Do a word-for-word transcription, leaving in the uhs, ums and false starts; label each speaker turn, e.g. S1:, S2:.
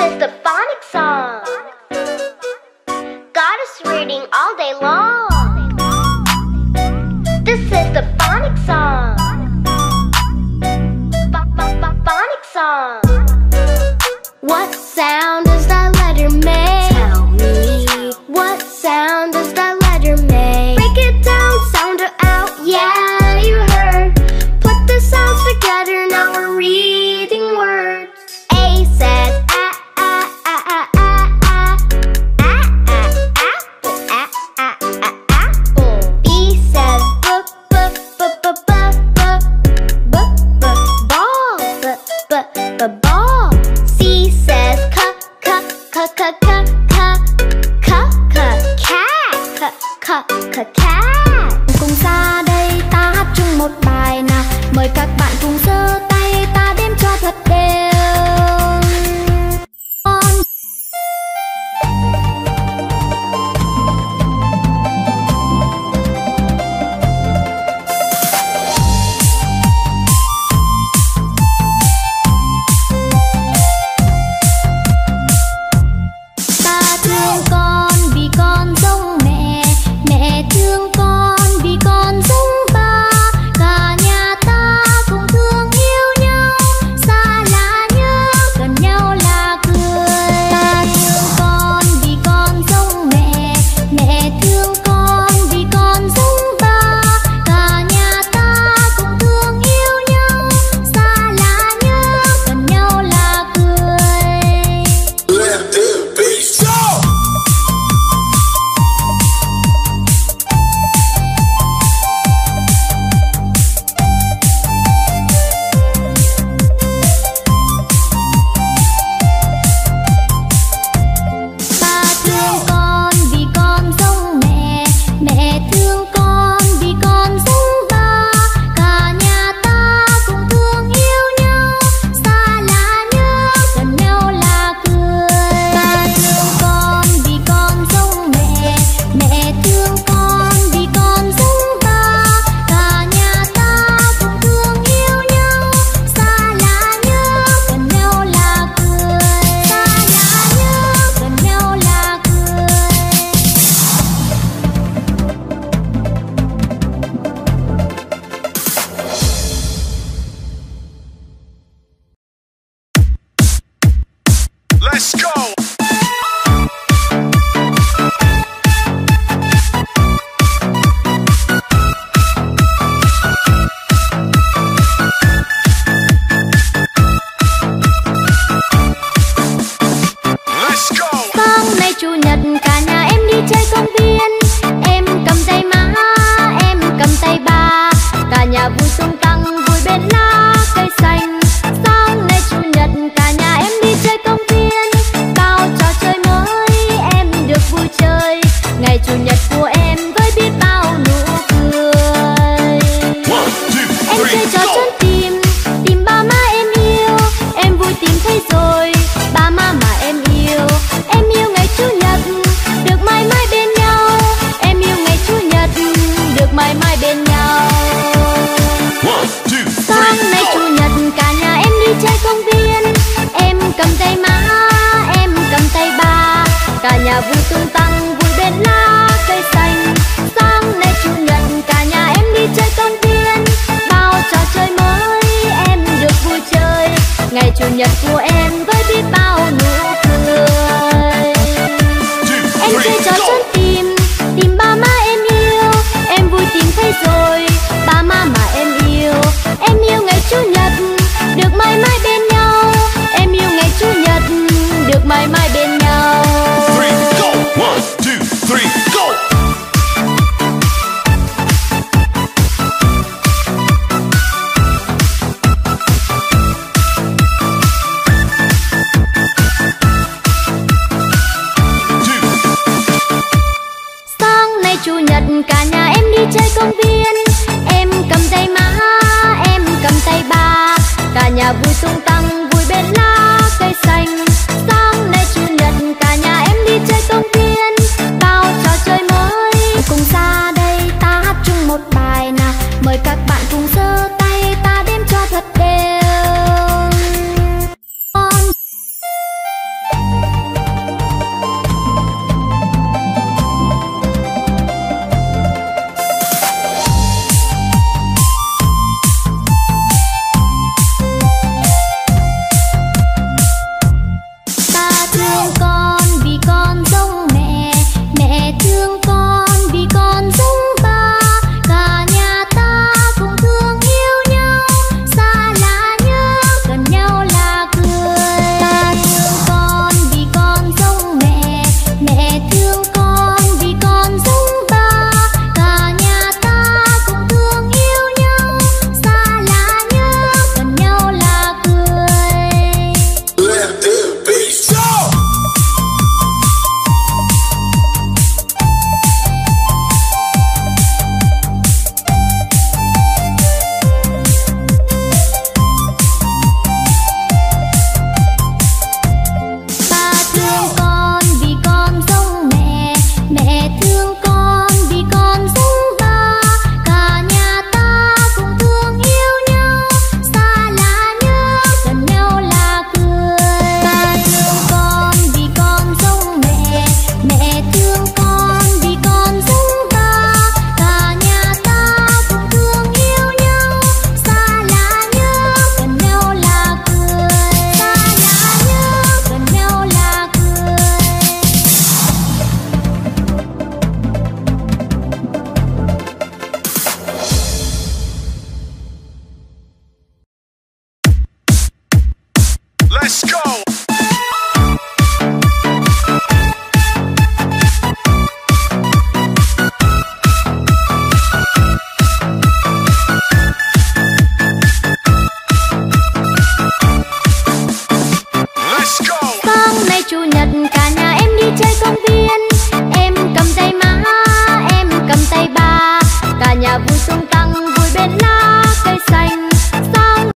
S1: is the phonics song. Goddess reading all day long. This is the phonics song. Phonics song. What sound does that letter make? Tell me. What sound does that letter make? Break it down, sound it out. Yeah, you heard. Put the sounds together, now we're reading words. A says ah ah ah ah ah ah. Ah ah apple. Ah ah ah apple. B says b b b b b b b b ball. B b b ball. C says c c c c c c c c cat. C c c cat. Cùng ra đây ta hát chung một bài nào. Mời các bạn cùng giơ tay ta đếm cho thật đều. Ta thương con vì con giống mẹ, mẹ thương con vì con giống ba. Cả nhà ta cùng thương yêu nhau, xa lạ nhớ gần nhau là cười. Ta thương con vì con giống mẹ, mẹ thương con vì con giống ba. Cả nhà ta cùng thương yêu nhau, xa lạ nhớ gần nhau là cười.
S2: Let the beat show.
S1: Ta thương con vì con giống mẹ, mẹ thương con vì con giống ba. Cả nhà ta cùng thương yêu nhau, xa lạ nhớ gần nhau là cười. Ta thương con vì con giống mẹ, mẹ thương con vì con giống ba. Cả nhà ta cùng thương yêu nhau, xa lạ nhớ gần nhau là cười. Xa lạ nhớ gần nhau là cười.
S2: Let's go. Let's go.
S1: Sáng nay chủ nhật cả nhà em đi chơi công viên. Em cầm tay má, em cầm tay ba. Cả nhà vui tung tăng vui bên lá cây xanh. Sáng nay chủ nhật cả nhà em đi chơi công viên. Bao trò chơi mới em được vui chơi. Ngày chủ nhật của em với biết bao nụ cười.
S2: One, two,
S1: Em chơi
S2: three,
S1: trò
S2: go.
S1: trốn tìm, tìm ba má em yêu. Em vui tìm thấy rồi, ba má mà em yêu. Em yêu ngày chủ nhật, được mãi mãi bên nhau. Em yêu ngày chủ nhật, được mãi mãi bên nhau.
S2: One, two,
S1: Sáng
S2: three,
S1: nay
S2: go.
S1: chủ nhật cả nhà em đi chơi công viên. Em cầm tay má, em cầm tay ba. Cả nhà vui tung tăng vui bên lá cây xanh. Sáng nay chủ nhật cả nhà em đi chơi công viên. Bao trò chơi mới em được vui chơi. Ngày chủ nhật của em với biết bao nụ cười.
S2: Two,
S1: Em chơi
S2: three,
S1: trò
S2: go.
S1: trốn tìm, tìm ba má em yêu. Em vui tìm thấy rồi, ba má mà em yêu. Em yêu ngày chủ nhật, được mãi mãi bên nhau. Em yêu ngày chủ nhật, được mãi mãi bên nhau.
S2: Three, go. One, two, three, go. Two,
S1: Sáng nay chủ nhật cả nhà em đi chơi công viên. Em cầm tay má, em cầm tay ba. Cả nhà vui tung tăng vui bên lá cây xanh. Sáng nay chủ nhật cả nhà em đi chơi công viên. Bao trò chơi mới cùng ra đây ta hát chung một bài nào. Mời các bạn cùng giơ tay ta đếm cho thật đều. Con
S2: Let's go.
S1: Sáng nay chủ nhật cả